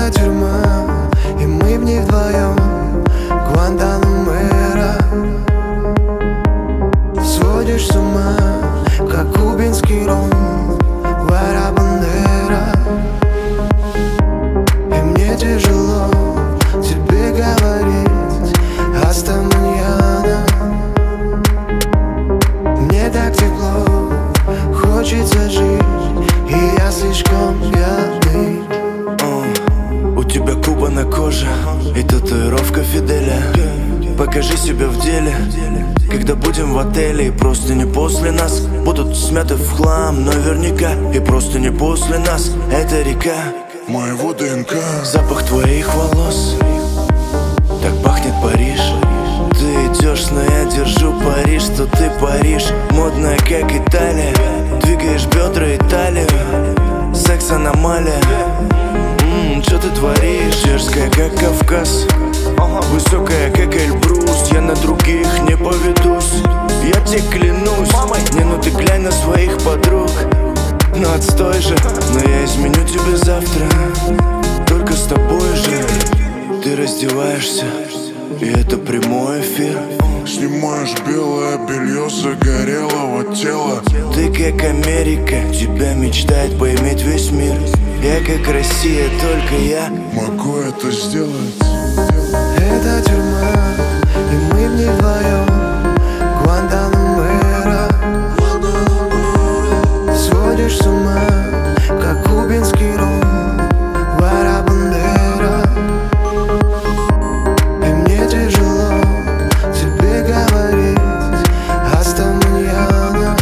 Это тюрьма, и мы в ней вдвоем. Гуантанамера. Сводишь с ума, как кубинский ром. Гвара Бандера. И мне тяжело тебе говорить «Аста маньяна». Мне так тепло, хочется жить, и я слишком пьяный. У тебя Куба на коже и татуировка Фиделя. Покажи себя в деле, когда будем в отеле. И просто не после нас будут смяты в хлам наверняка. И просто не после нас эта река моего ДНК. Запах твоих волос, так пахнет Париж. Ты идешь, но я держу пари, что ты Париж. Модная, как Италия, двигаешь бедра и талию. Секс аномалия. Что ты творишь? Дерзкая, как Кавказ, высокая, как Эльбрус. Я на других не поведусь, я тебе клянусь. Не, ну ты глянь на своих подруг. Ну отстой же, но я изменю тебе завтра. Только с тобой же. Ты раздеваешься, и это прямой эфир. Снимаешь белое белье загорелого тела. Ты как Америка, тебя мечтает поиметь весь мир. Я как Россия, только я могу это сделать. Это тюрьма, и мы в ней вдвоем. Гуантанамера. Сводишь с ума, как кубинский ром. Гвара Бандера. И мне тяжело тебе говорить «Аста маньяна».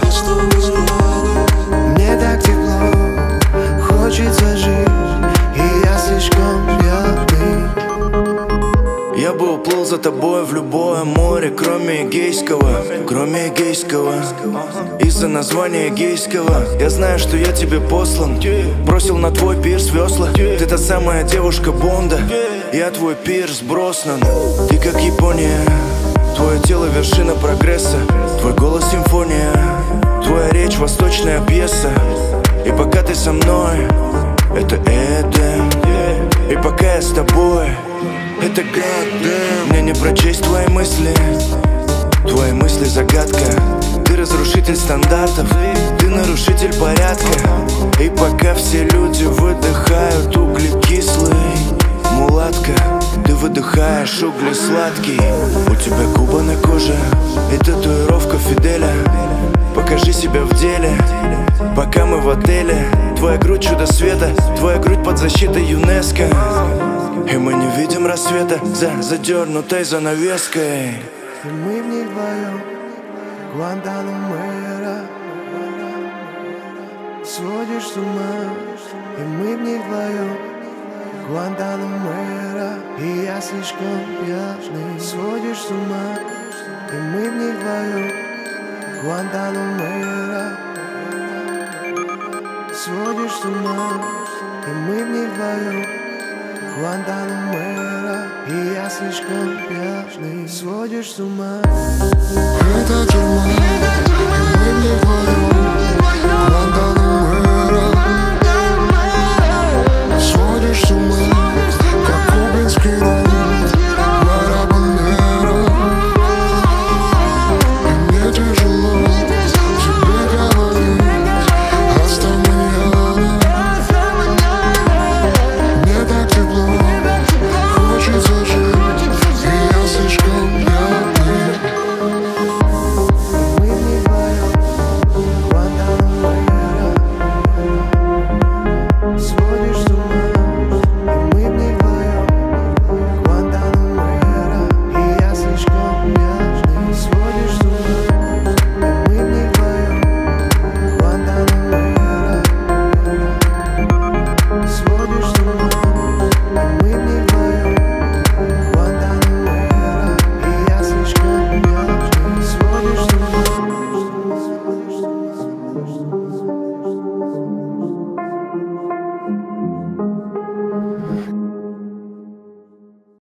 Мне так тепло, хочется жить, и я слишком пьяный. Я бы уплыл за тобой в любое море, кроме Эгейского. Кроме Эгейского. Из-за названия гейского. Я знаю, что я тебе послан. Бросил на твой пирс весла. Ты та самая девушка Бонда. Я твой пирс Броснан. Ты как Япония. Твое тело вершина прогресса. Твой голос симфония. Твоя речь восточная пьеса. И пока ты со мной, это Эдем. И пока я с тобой, это Goddamn. Мне не прочесть твои мысли. Твои мысли загадка. Ты разрушитель стандартов, ты нарушитель порядка. И пока все люди выдыхают углекислый, мулатка, ты выдыхаешь угли сладкий. У тебя Куба на коже и татуировка Фиделя. Покажи себя в деле, пока мы в отеле. Твоя грудь чудо света, твоя грудь под защитой ЮНЕСКО. И мы не видим рассвета за задернутой занавеской. И мы в ней вдвоем. Гуантанамера. Сводишь с ума, и мы в ней вдвоем. Гуантанамера. И я слишком пьяный. Сводишь с ума, и мы в ней вдвоем. Гуантанамера. Сводишь с ума, и мы в ней вдвоем. Гуантанамера. И я слишком пьяный. Сводишь с ума. Это тюрьма, и мы в ней вдвоем.